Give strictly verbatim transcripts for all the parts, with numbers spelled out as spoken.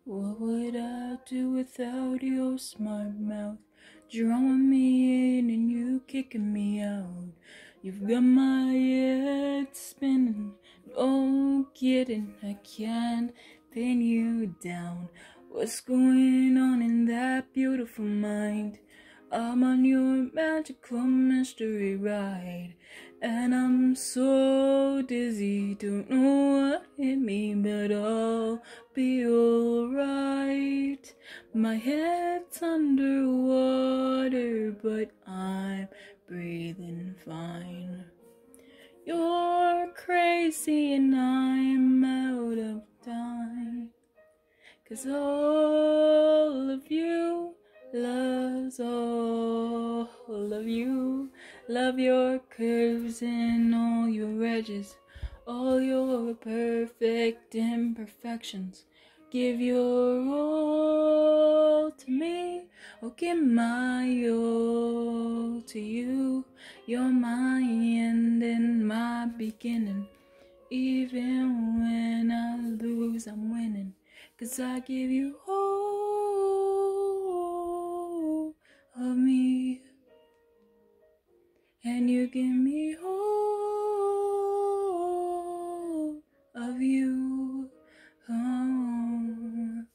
What would I do without your smart mouth? Drawing me in and you kicking me out. You've got my head spinning. No kidding, I can't pin you down. What's going on in that beautiful mind? I'm on your magical mystery ride, and I'm so dizzy, don't know what hit me, but I'll be alright. My head's underwater, but I'm breathing fine. You're crazy and I'm out of time, 'cause all of you loves all of you. Love your curves and all your edges, all your perfect imperfections. Give your all to me, oh give my all to you. You're my end and my beginning. Even when I lose, I'm winning, 'cause I give you all of me, and you give me all of you. Oh.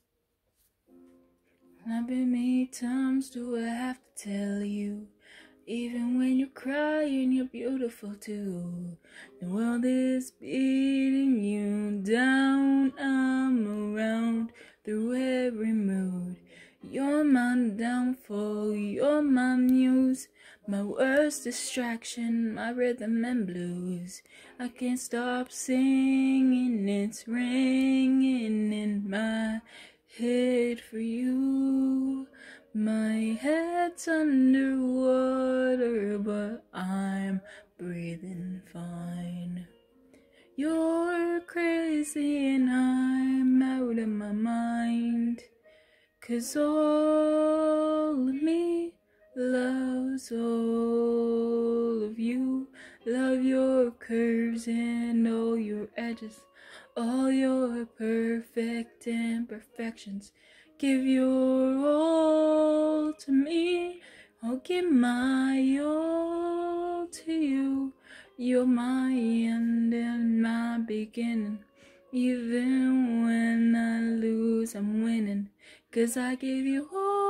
How many times do I have to tell you? Even when you're crying, you're beautiful too. The world is beating you down. I'm around through every mood. You're my downfall, you're my muse, my worst distraction, my rhythm and blues. I can't stop singing, it's ringing in my head for you. My head's underwater, but I'm breathing fine. You're crazy and I'm out of my mind, 'cause all of me loves all of you. Love your curves and all your edges, all your perfect imperfections. Give your all to me, I'll give my all to you. You're my end and my beginning. Even when I lose, I'm winning, 'cause I give you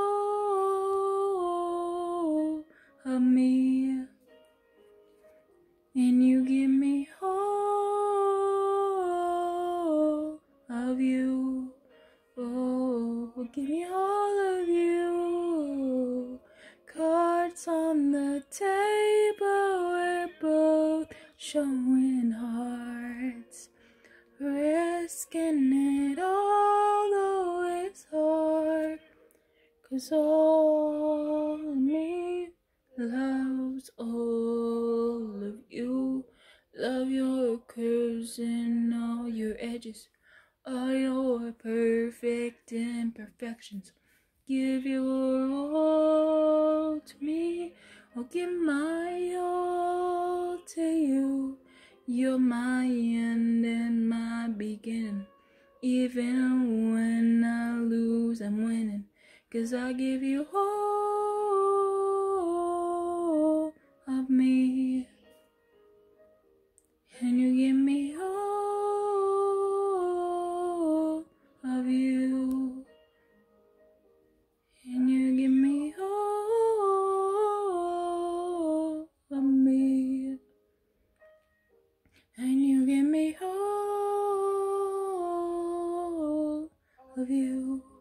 all of me, and you give me all of you. Oh, give me all of you. Cards on the table, we're both showing hearts. Risking it all, though it's hard, 'cause all of me loves all of you. Love your curves and all your edges, all your perfect imperfections. Give your all to me, I'll give my all to you. You're my end and my beginning. Even when I lose, I'm winning, 'cause I give you all of me, and you give me all of you, and you give me all of me, and you give me all of you.